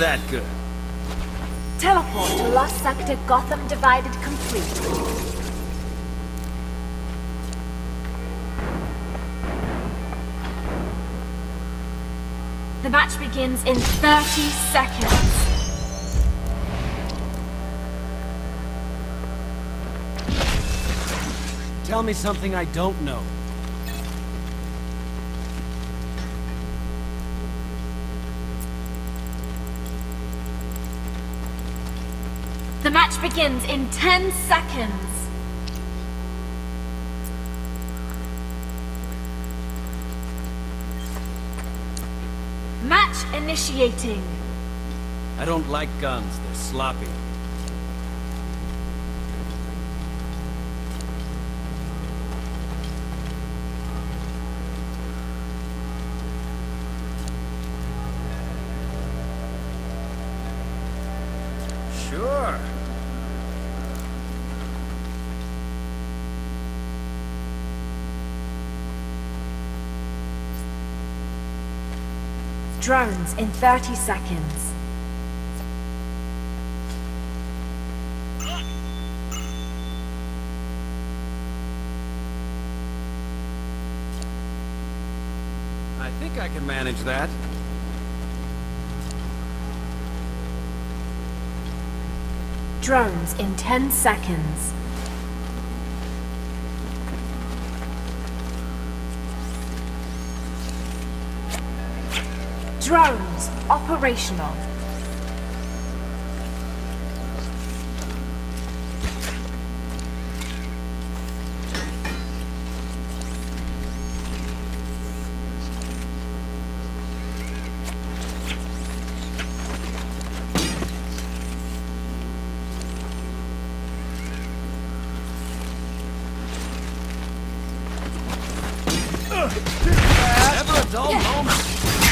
that good. Teleport to Lost Sector Gotham Divided complete. The match begins in 30 seconds. Tell me something I don't know. The match begins in 10 seconds. Match initiating. I don't like guns, they're sloppy. Sure. Drones in 30 seconds. I think I can manage that. Drones in 10 seconds. Drones operational. Never a dull moment.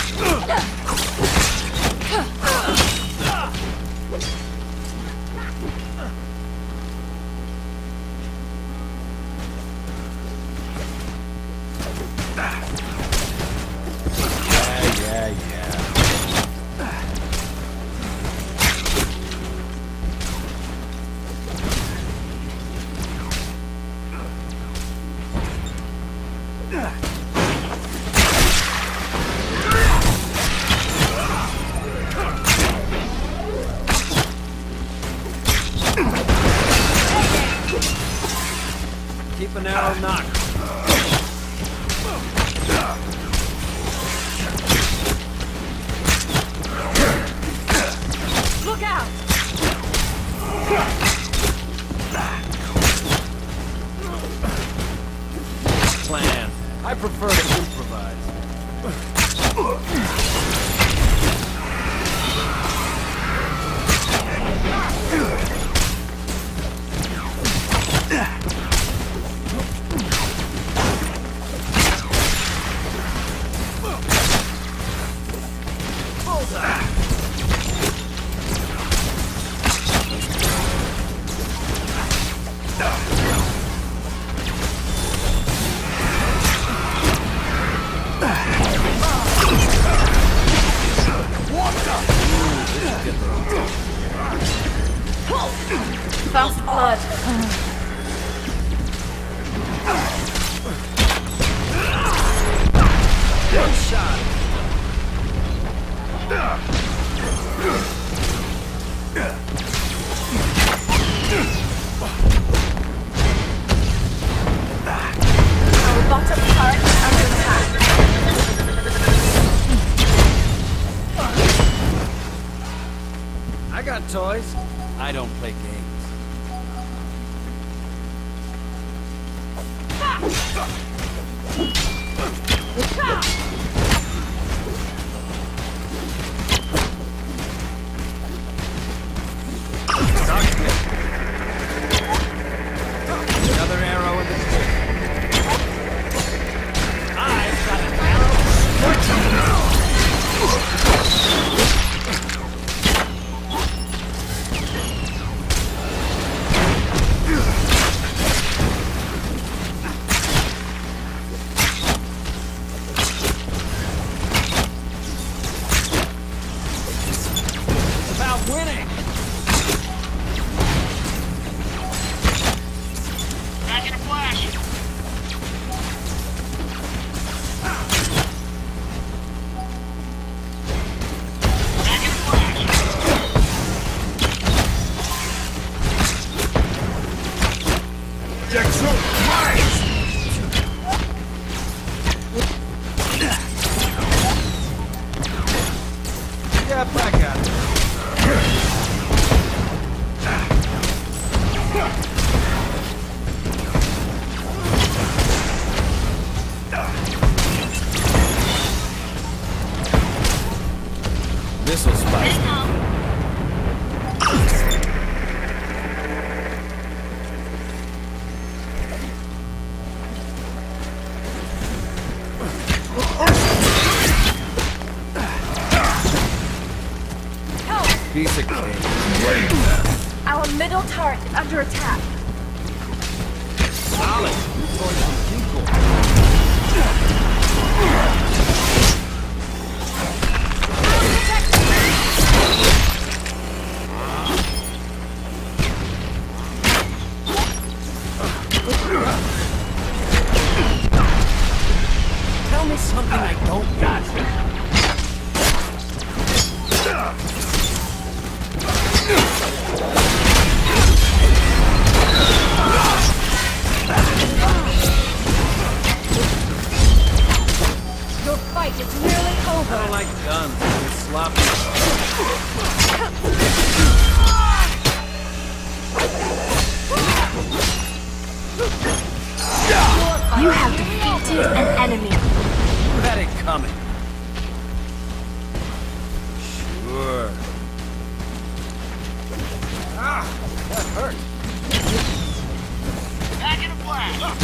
Keep an arrow knock. Look out! Plan. I prefer to improvise. Fast blood. One shot. Our bottom turret is under attack. I got toys. I don't play games. Another arrow in the quick. I've got an arrow. Yeah, I got it. This'll spice me. Piece of cake. Our middle turret is under attack. Solid. Going from Kinkle. Tell me something I don't got. Your fight is nearly over. I don't like guns. It's sloppy. You have defeated an enemy. You had it coming. Sure. Ah, that hurt. Back in a flash.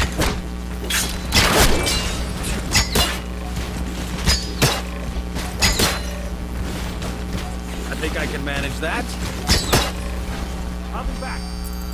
I think I can manage that. I'll be back.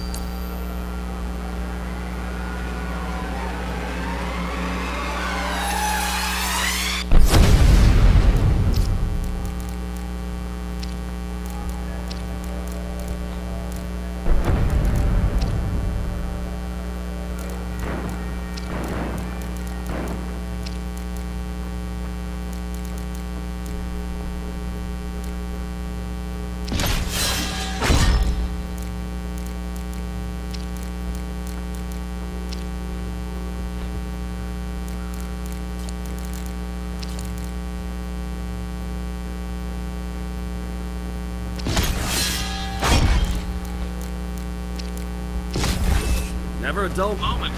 Never a dull moment.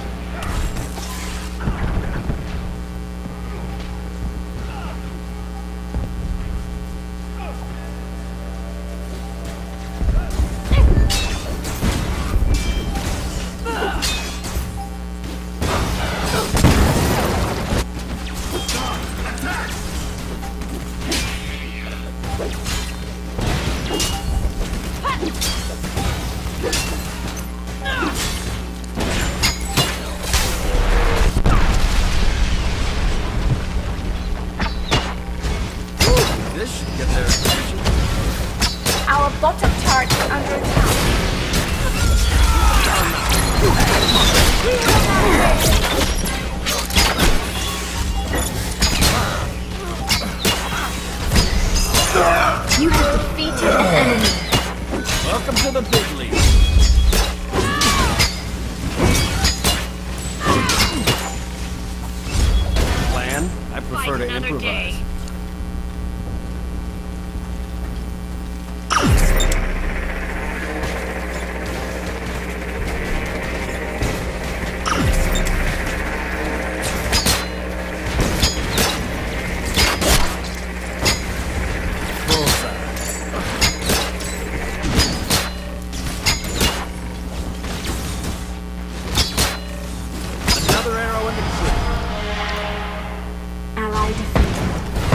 This should get their attention. Our bottom turret is under attack. You have defeated an enemy. Welcome to the big league. Plan? I prefer to improvise. Ally defeated.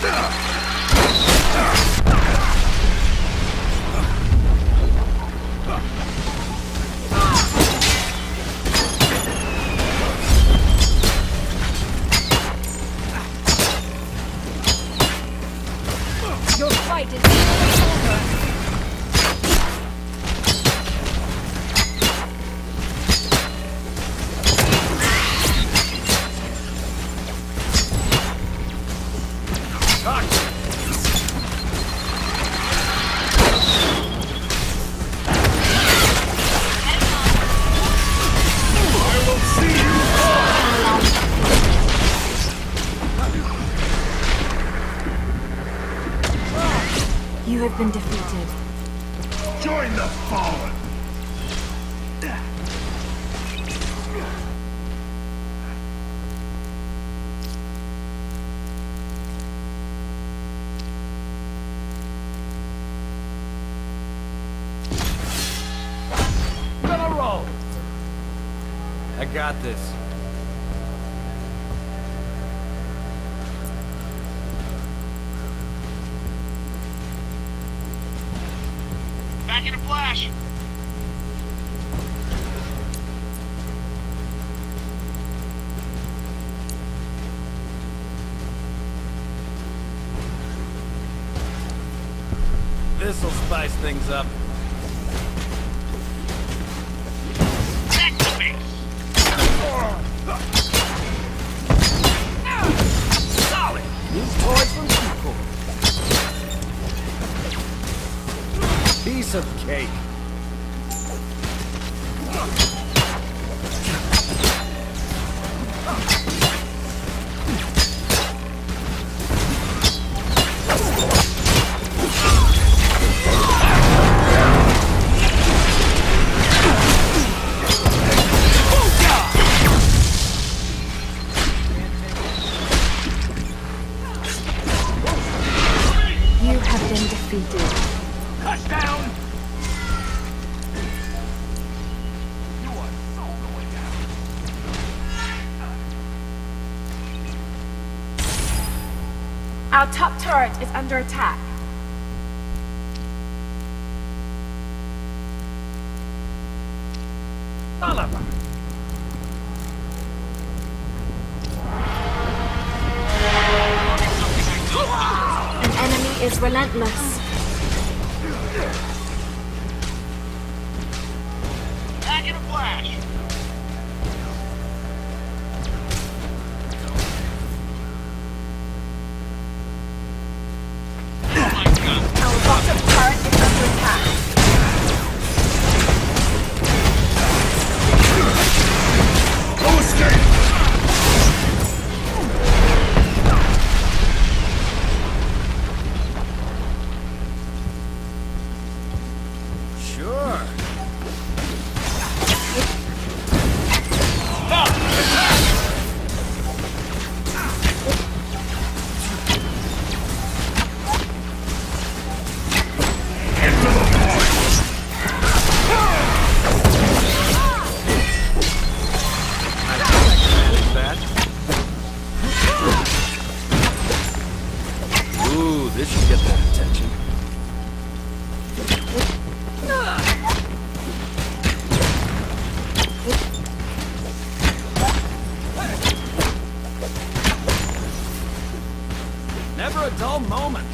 Your fight is over. You have been defeated. Join the fallen! Gonna roll. I got this. Back in a flash! This'll spice things up. Solid! These toys from people. Piece of cake. You have been defeated. Touchdown! You are so going down. Our top turret is under attack. Oliver. An enemy is relentless. Back in a flash! Oh my god! Our bottom turret is under attack. No escape! Sure. Ooh, this should get their attention. Never a dull moment.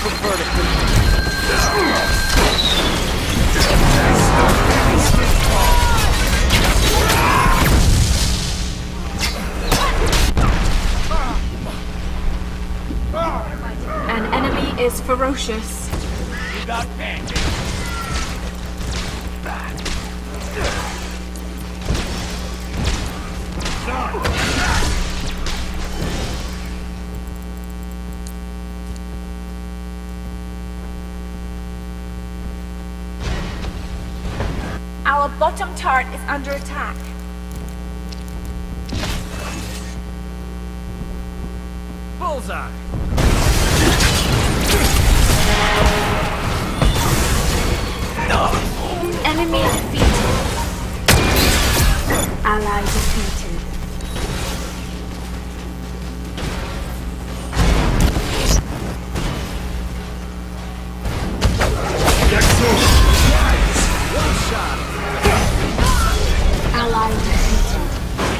prefer to think. An enemy is ferocious. You got pancakes. Our bottom turret is under attack. Bullseye! Enemy defeated. Ally defeated. One shot! Ally defeated.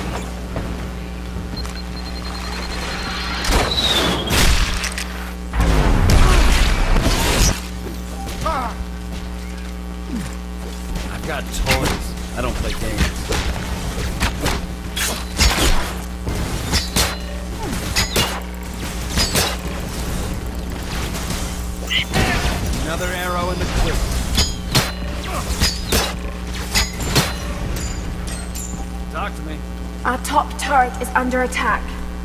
I've got toys. I don't play games. Another arrow in the quiver. Talk to me. Our top turret is under attack.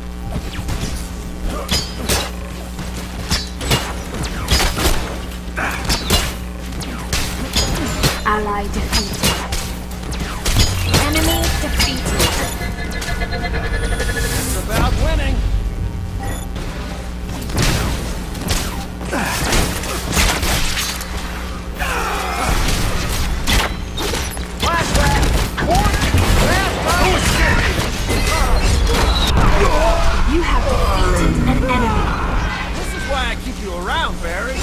Ally defeated. Enemy defeated. It's about winning. You have defeated an enemy. This is why I keep you around, Barry.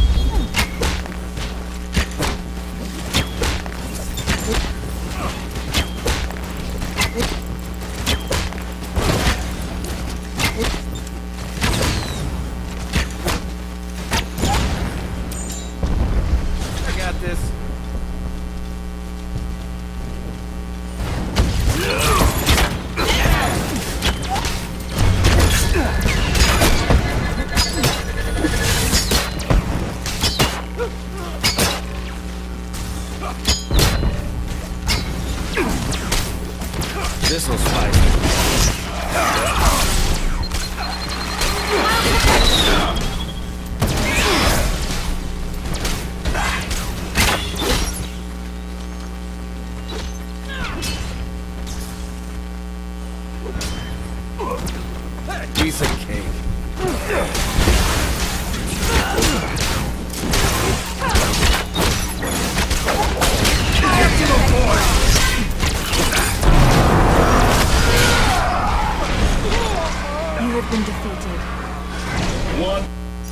I got this. This'll spice it. Piece of cake. You have been defeated. One.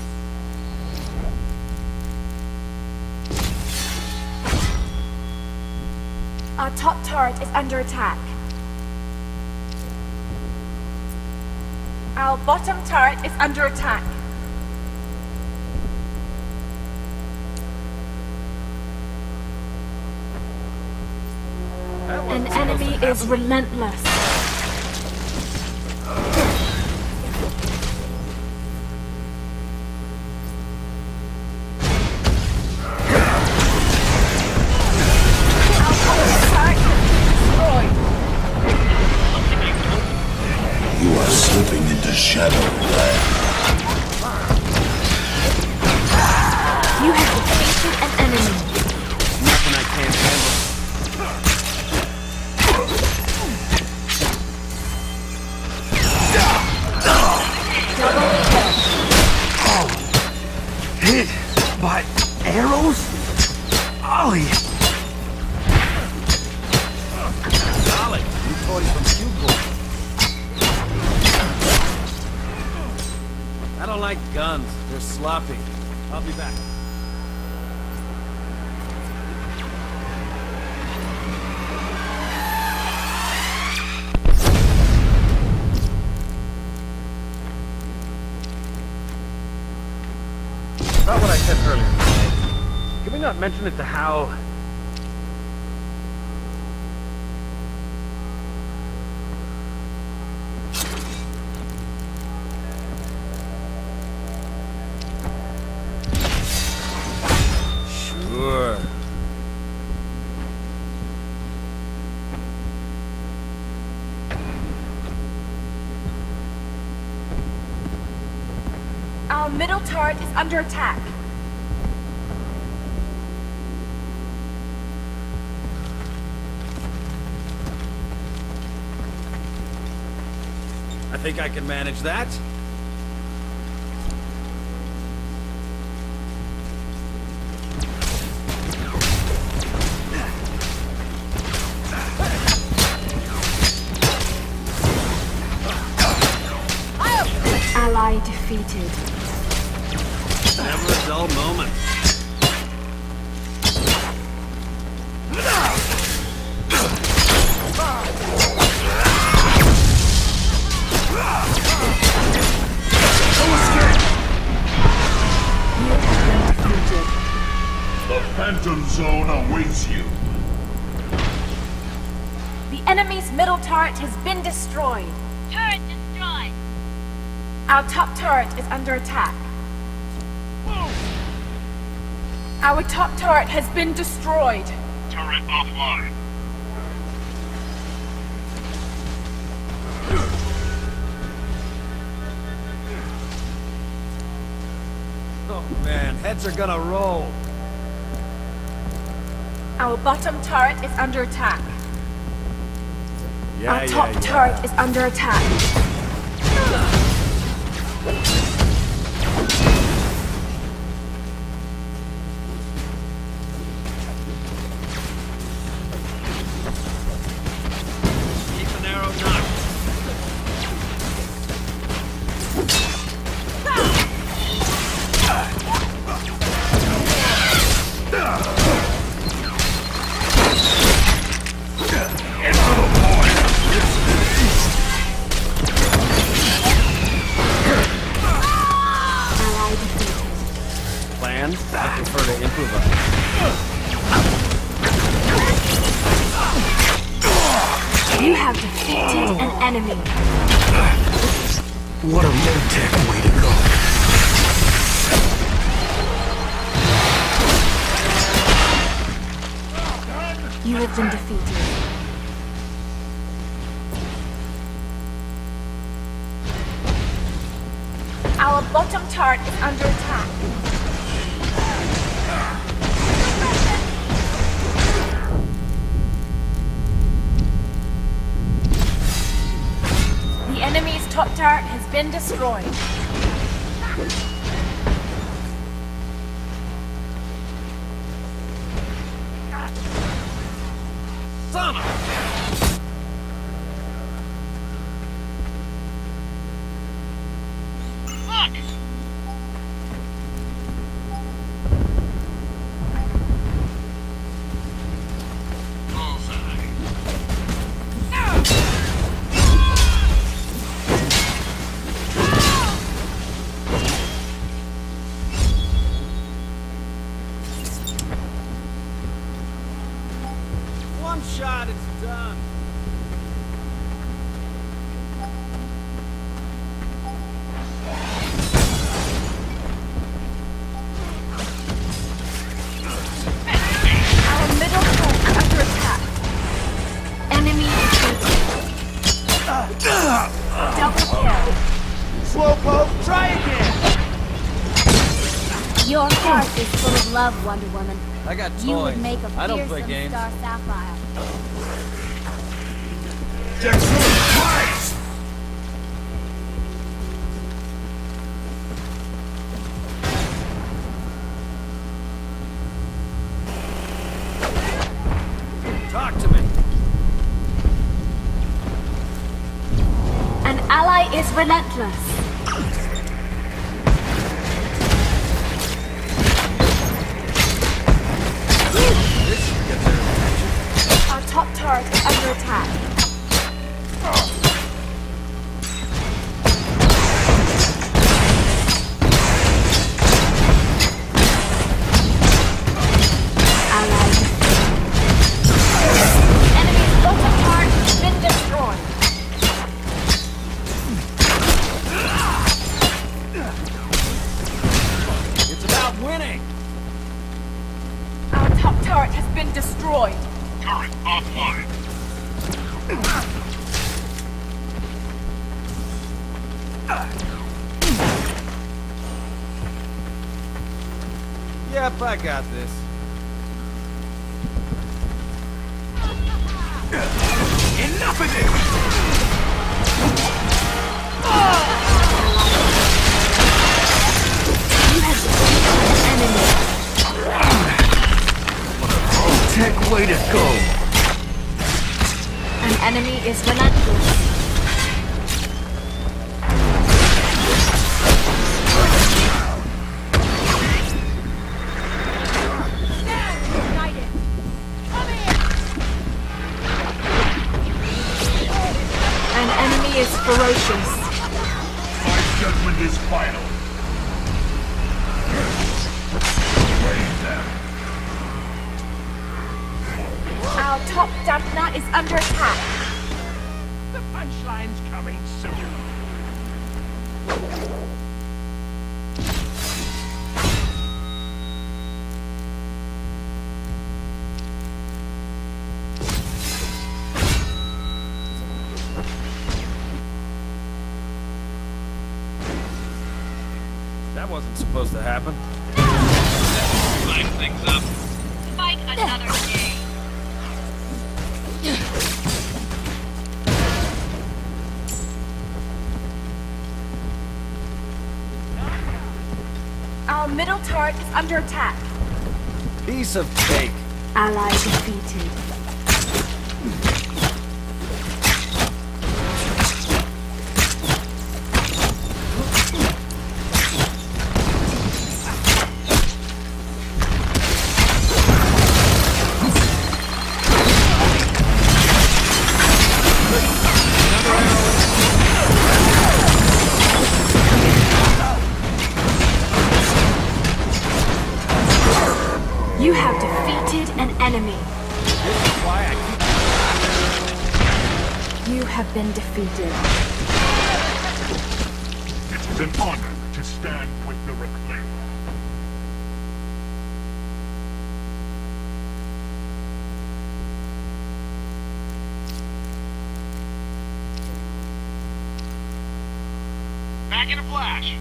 Our top turret is under attack. Our bottom turret is under attack. An enemy is relentless. You are slipping into Shadowland. You have defeated an enemy. Nothing I can't handle. Hit by arrows? Ollie! Solid. New toys from Hugo. I don't like guns. They're sloppy. I'll be back. About what I said earlier. Can we not mention it to Hal? Sure. Our middle turret is under attack. I think I can manage that. Ally defeated. Never a dull moment. You have been defeated. The Phantom Zone awaits you. The enemy's middle turret has been destroyed. Turret destroyed. Our top turret is under attack. Our top turret has been destroyed. Turret offline. Oh man, heads are gonna roll. Our bottom turret is under attack. Yeah, Our top turret is under attack. Keep an arrow knocked. Ally defeated. Plan? I prefer to improvise. You have defeated an enemy. What a low-tech way to go. You have been defeated. Our bottom turret is under attack. The enemy's top turret has been destroyed. Son of a... Fuck! Bullseye. One shot, it's done. Our middle turret is under attack. Enemy defeated. Double kill. Slowpoke, try again. Your heart is full of love, Wonder Woman. I got toys. You would make a I don't play fearsome games. Star Sapphire. Jackson, Christ! Talk to me. An ally is relentless. This should get their attention. Our top turret is under attack. winning! Our top turret has been destroyed. Turret offline. Yep, I got this. Enough of this! You have defeated an enemy. Tech way to go! An enemy is relentless. An enemy is ferocious. My judgment is final. Raise them. Our top dampener is under attack. The punchline's coming soon. That wasn't supposed to happen. Line things up. Fight another day. Our middle turret is under attack. Piece of cake. Ally defeated. You have defeated an enemy. This is why I keep... You have been defeated. It is an honor to stand with the Reclaimer. Back in a flash.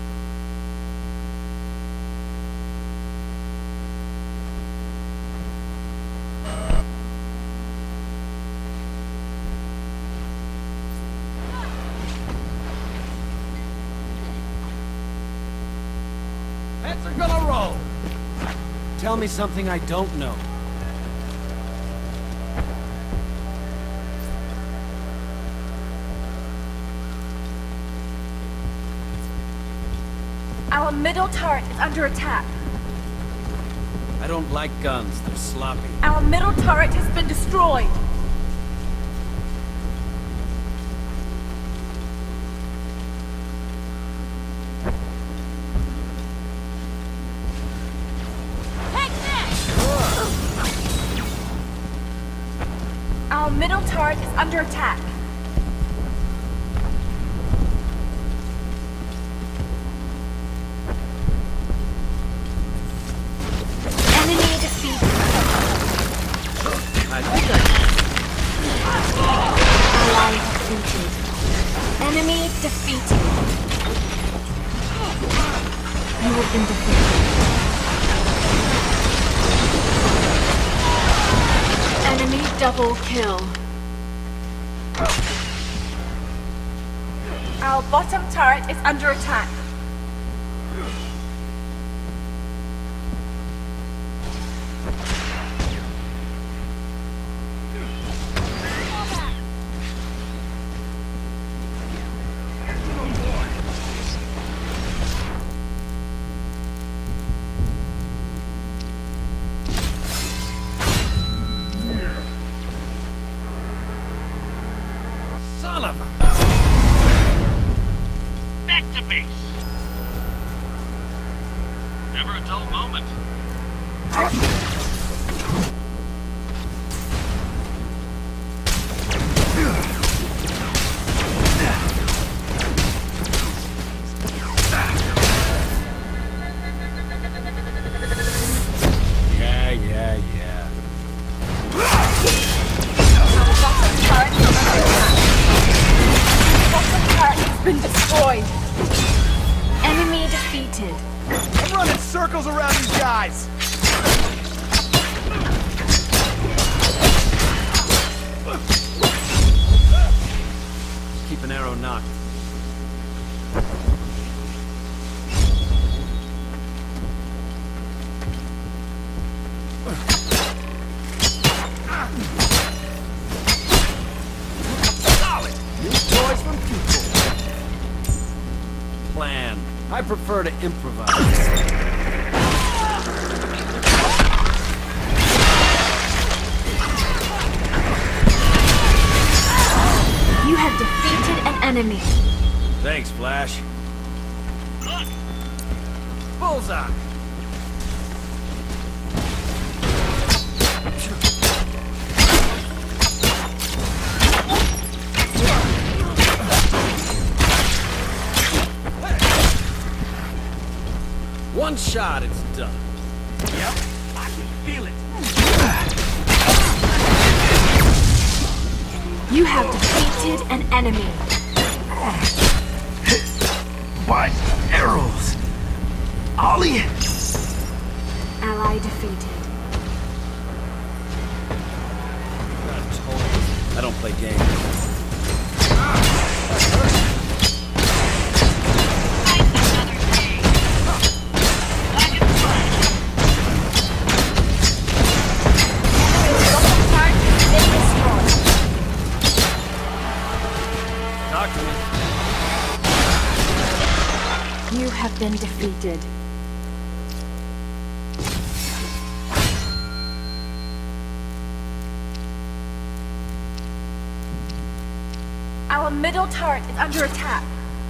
Heads are gonna roll! Tell me something I don't know. Our middle turret is under attack. I don't like guns, they're sloppy. Our middle turret has been destroyed. Our middle turret is under attack. Enemy defeated. I think Ally defeated. Enemy defeated. You have been defeated. Enemy double kill. Our bottom turret is under attack. son of a... Back to base. Never a dull moment. defeated. I'm running circles around these guys! Keep an arrow knocked. Plan. I prefer to improvise. You have defeated an enemy. Thanks, Flash. Bullseye! One shot, it's done. Yep, I can feel it. You have defeated an enemy. By arrows. Ollie? Ally defeated. I don't play games. You have been defeated. Our middle turret is under attack.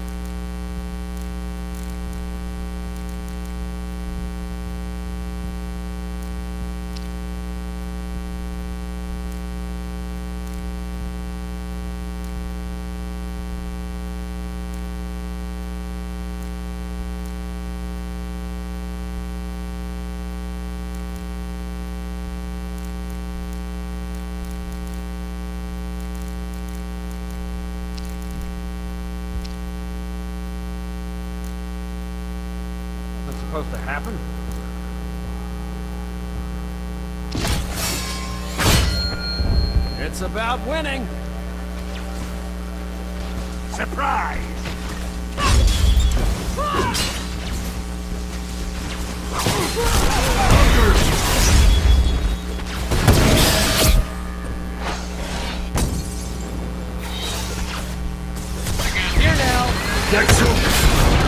Supposed to happen? It's about winning. Surprise! Here now. Excellent.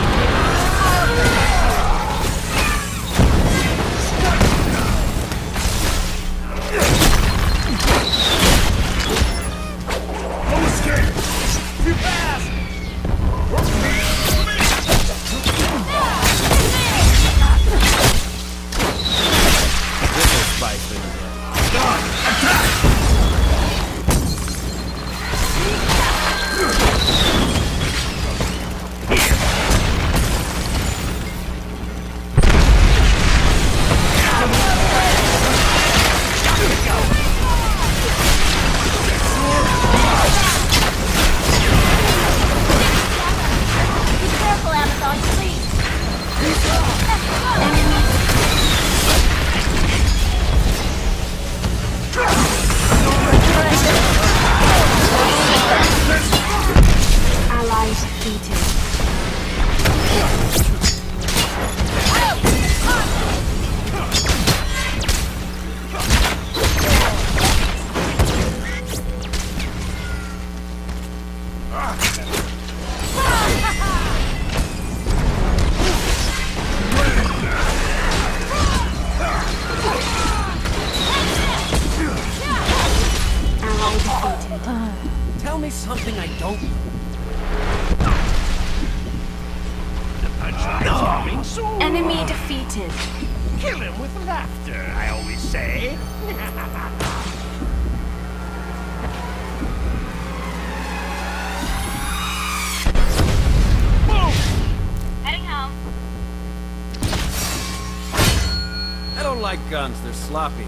Tell me something I don't know. The punchline's coming soon. Enemy defeated. Kill him with laughter, I always say. Heading home. I don't like guns, they're sloppy.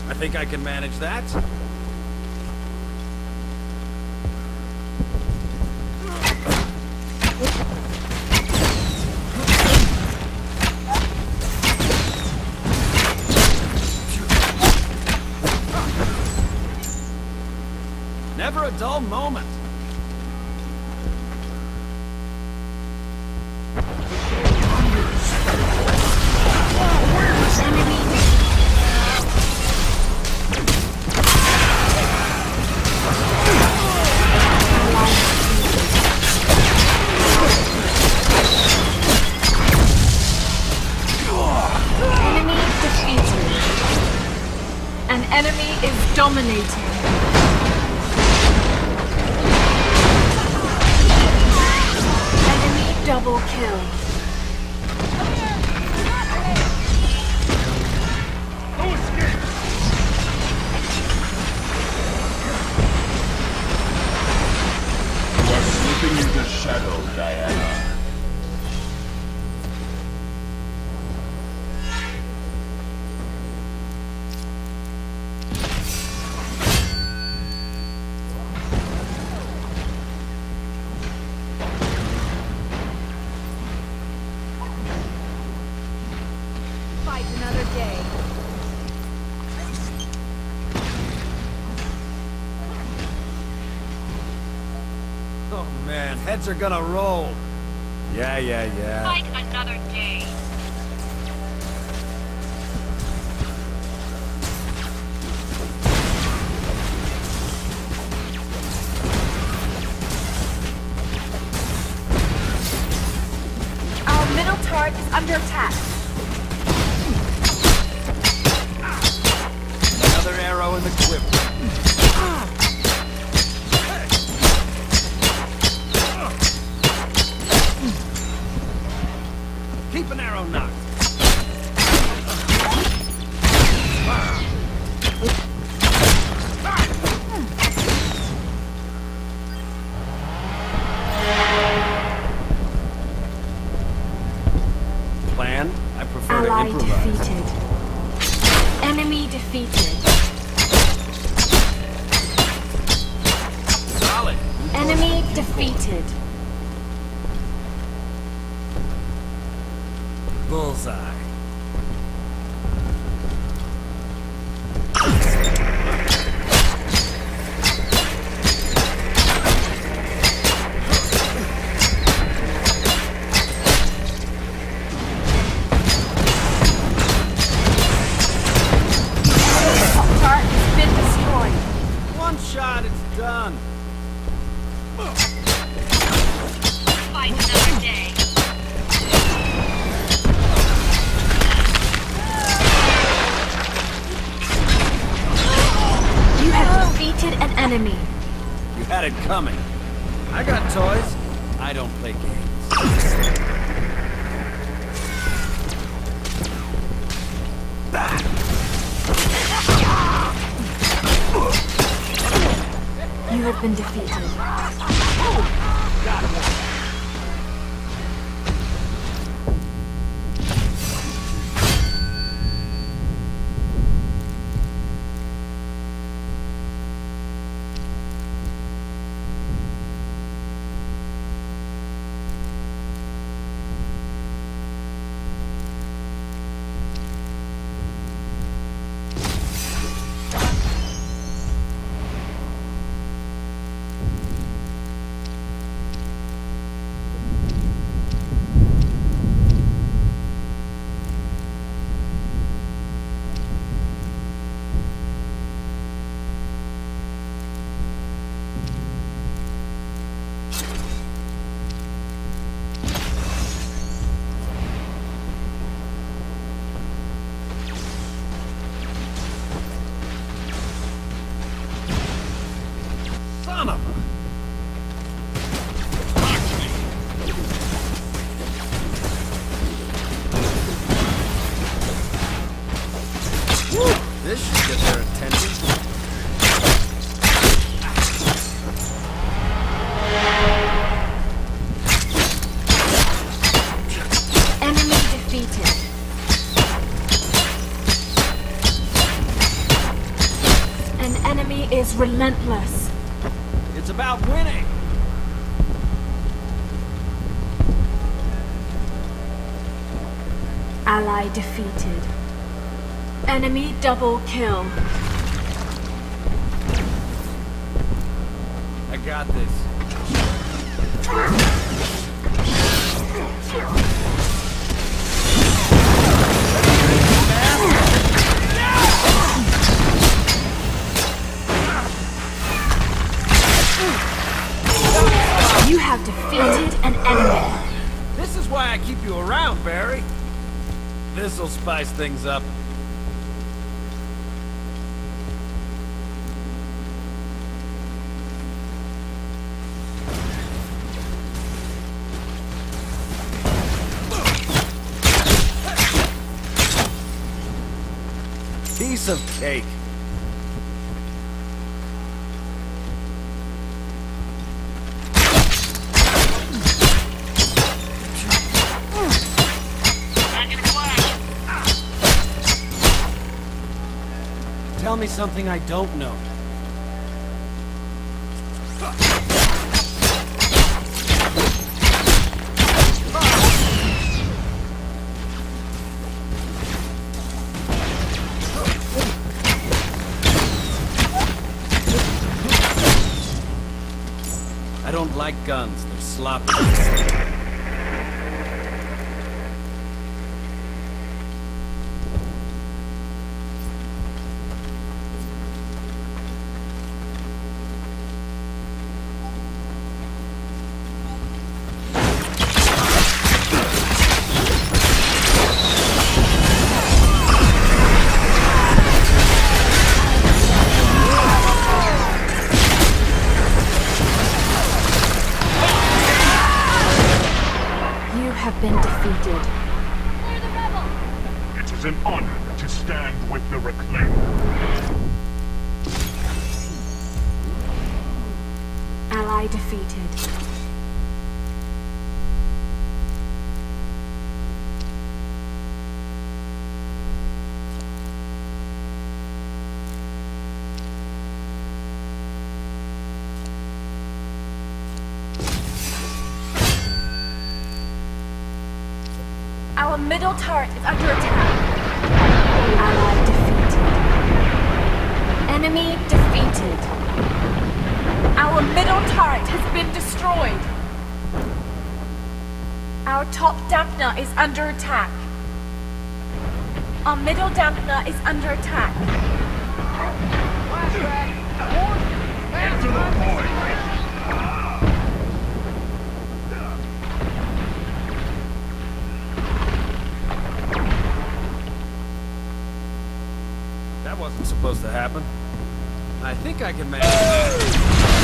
I think I can manage that. Never a dull moment. Enemy is dominating. Enemy double kill. You are slipping into shadow, Diana. Fight another day. Oh man, heads are gonna roll. Yeah. Fight another day. Our middle turret is under attack. Another arrow in the quiver. Keep an arrow knocked. Plan? I prefer to Ally improvise. defeated. Enemy defeated. Solid. Enemy defeated. Bullseye. Turret has been destroyed. One shot, it's done. Fight another day. You have defeated an enemy. You had it coming. I got toys. I don't play games. You have been defeated. Son of a... This should get their attention. Enemy defeated. is relentless. It's about winning. Ally defeated. Enemy double kill. I got this. You have defeated an enemy. This is why I keep you around, Barry. This'll spice things up. Piece of cake. Tell me something I don't know. I don't like guns. They're sloppy. Have been defeated. It is an honor to stand with the Reclaimed. Ally defeated. Our middle turret is under attack. Ally defeated. Enemy defeated. Our middle turret has been destroyed. Our top dampener is under attack. Our middle dampener is under attack. Get to the point! That wasn't supposed to happen. I think I can manage that.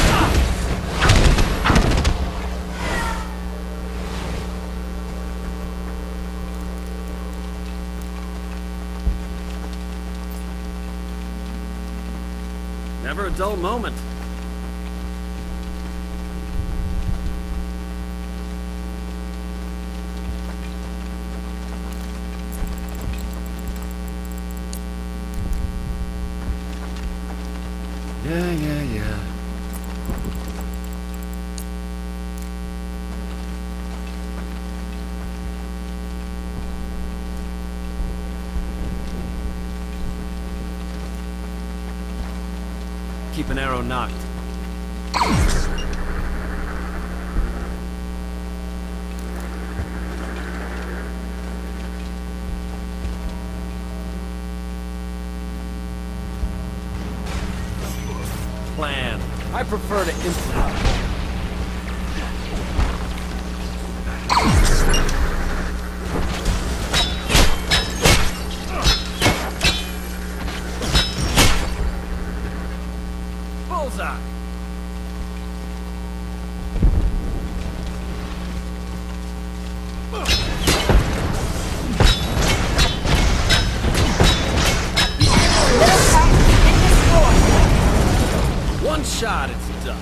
Never a dull moment. Yeah. Keep an arrow knocked. Plan. I prefer to improvise. Bullseye. One shot, it's done.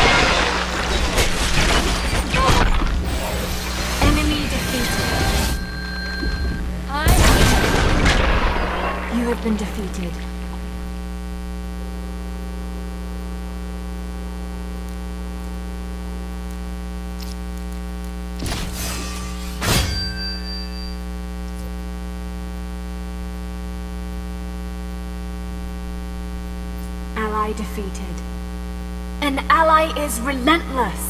Enemy defeated. been defeated. Ally defeated. An ally is relentless.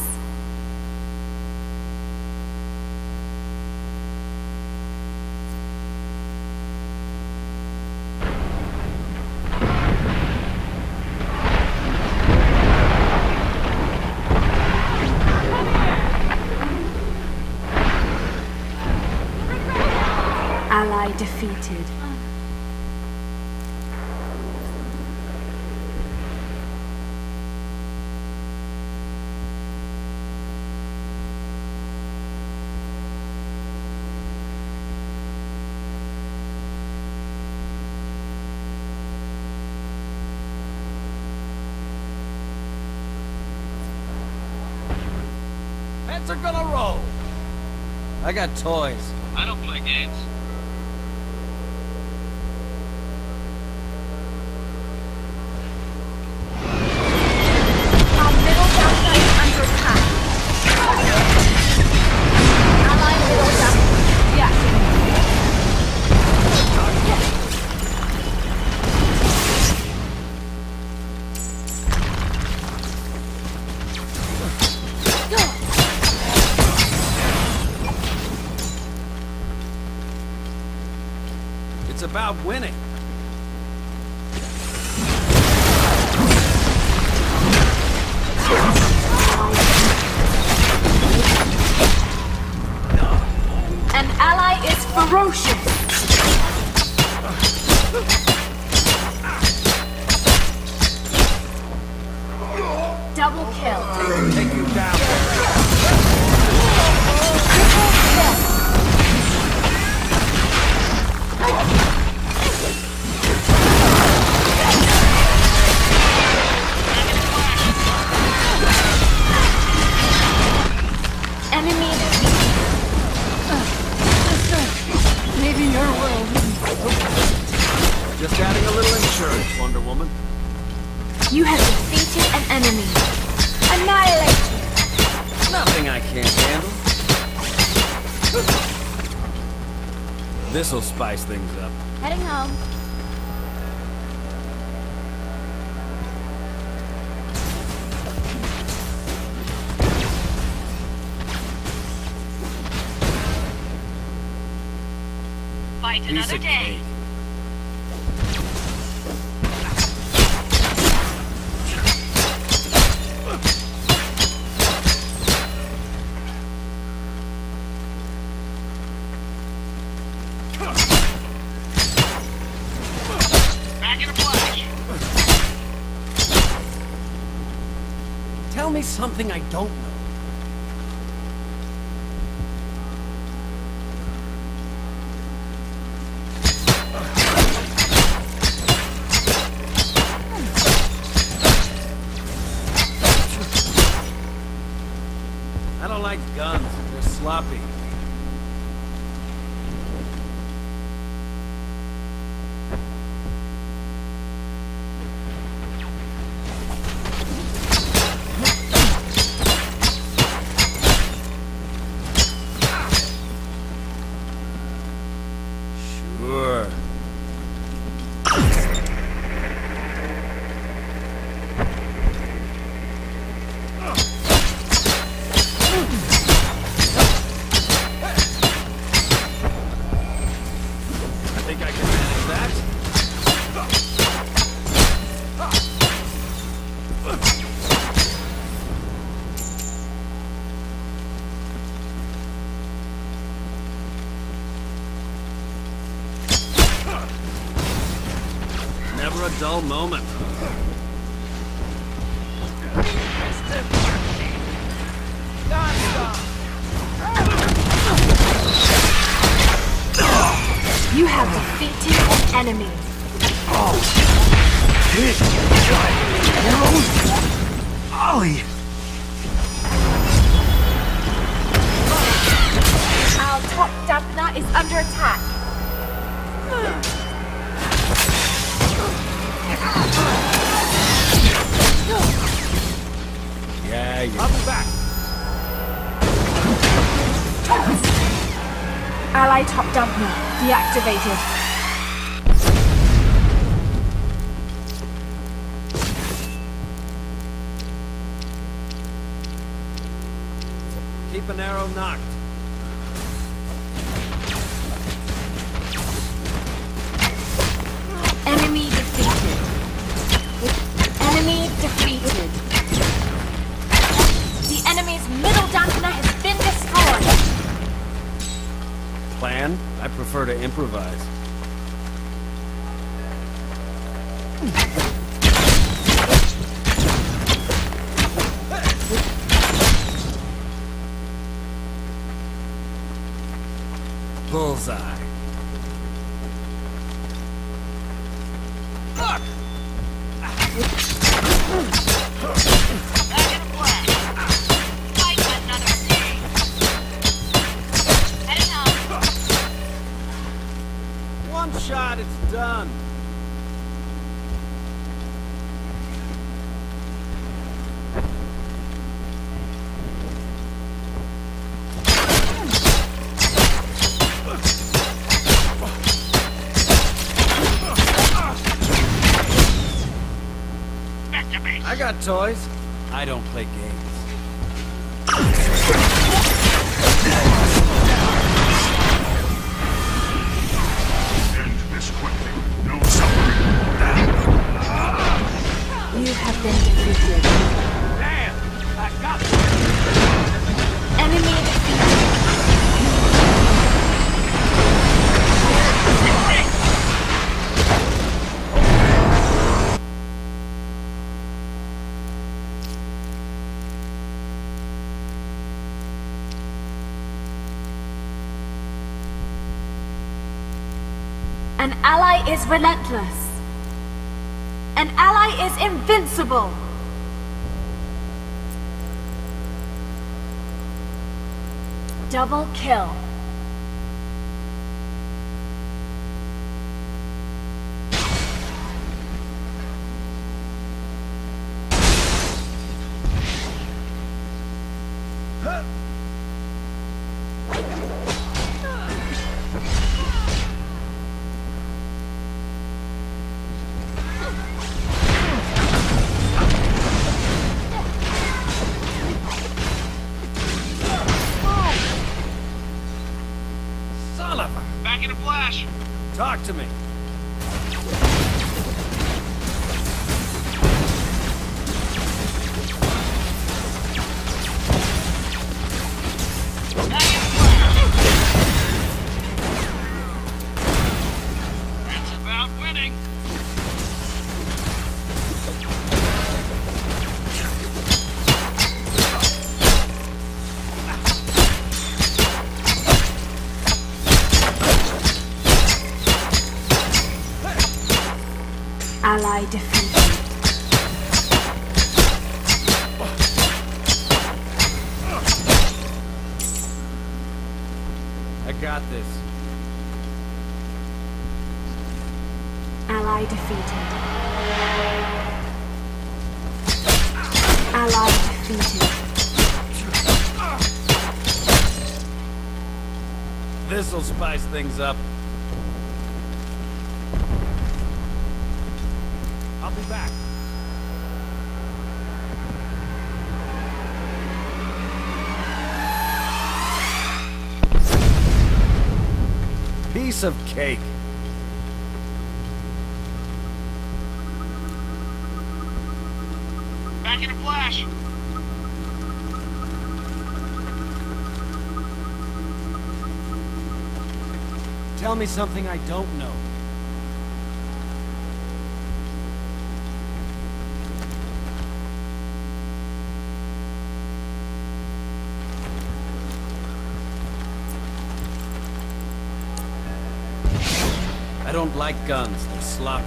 Ally defeated. Heads are gonna roll. I got toys. I don't play games. Our middle Daphna is under attack. Ally middle Daphna deactivated. It's about winning. An ally is ferocious. Double kill. Take you down. Triple kill. Enemy Maybe your world Just adding a little insurance, Wonder Woman. You have defeated an enemy. Annihilate. Nothing I can't handle. This'll spice things up. Heading home. Fight Piece another of day. cake. Back in a flash. Tell me something I don't know. I don't like guns. They're sloppy. Sure. I think I can manage that. Never a dull moment. You have defeated an enemy. Ollie! Our top Daphna is under attack. back. Ally top dampener deactivated. Keep an arrow knocked. Enemy defeated. Enemy defeated. The enemy's middle dampener has been destroyed. Plan? I prefer to improvise. Bullseye. Look! Back in a flash. Fight another day. Heading out. One shot, it's done. Back to base. I got toys. I don't play games. End this quickly. No suffering. You have been defeated. Damn! I got Enemy defeated. An ally is relentless. An ally is invincible. Double kill. Son of a... Back in a flash. Talk to me. Back in a flash. That's about winning. Ally defeated. I got this. Ally defeated. Ally defeated. This'll spice things up. I'll be back. Piece of cake. Back in a flash. Tell me something I don't know. I don't like guns. They're sloppy.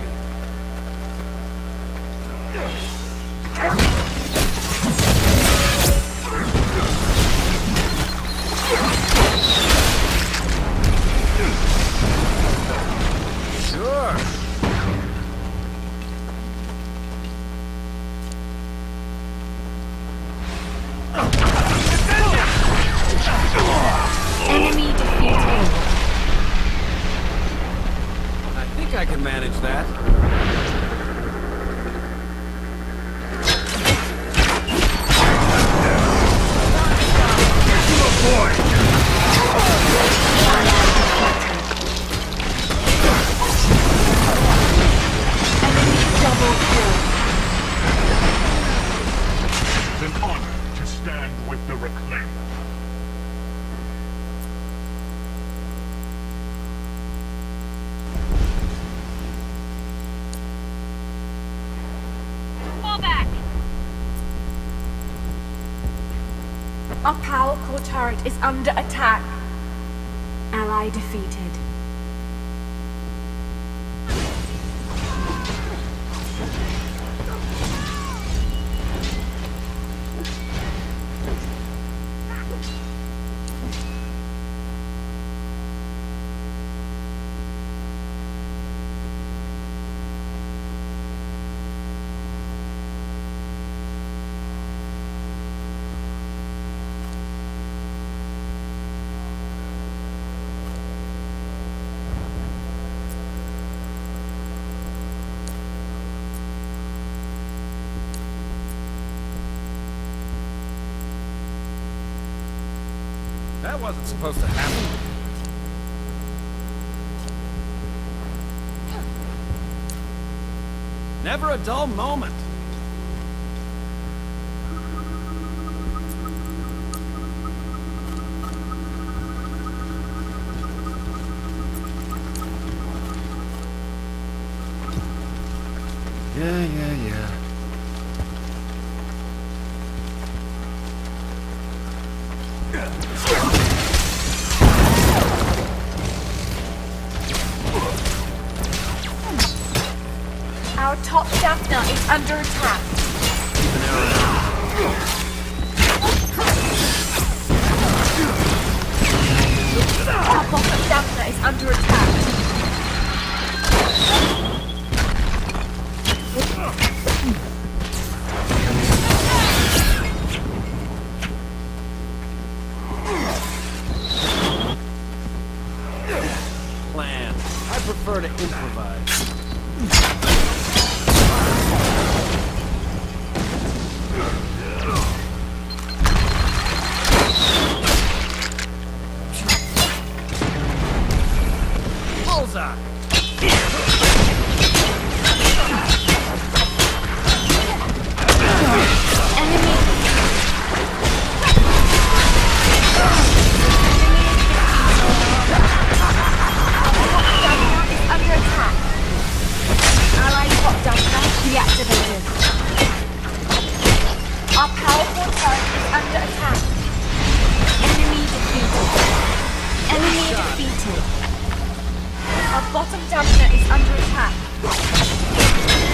Sure. can manage that. Double kill. It's an honor to stand with the reclaimed. Fall back. Our power core turret is under attack. Ally defeated. That wasn't supposed to happen. Never a dull moment. Yeah. Our top Daphne is under attack. Our bottom Daphne is under attack. Plan. I prefer to improvise. Bullseye. Deactivated. Our powerful turret is under attack. Enemy defeated. Enemy defeated. Our bottom dampener is under attack.